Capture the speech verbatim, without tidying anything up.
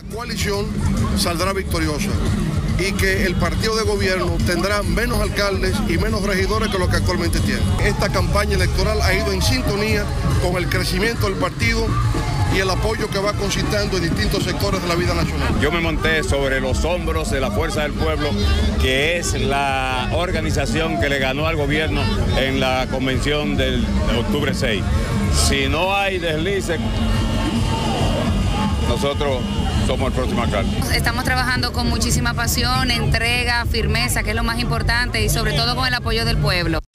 La coalición saldrá victoriosa y que el partido de gobierno tendrá menos alcaldes y menos regidores que lo que actualmente tiene. Esta campaña electoral ha ido en sintonía con el crecimiento del partido y el apoyo que va concitando en distintos sectores de la vida nacional. Yo me monté sobre los hombros de la Fuerza del Pueblo, que es la organización que le ganó al gobierno en la convención del de octubre seis. Si no hay deslices, nosotros somos el próximo alcalde. Estamos trabajando con muchísima pasión, entrega, firmeza, que es lo más importante, y sobre todo con el apoyo del pueblo.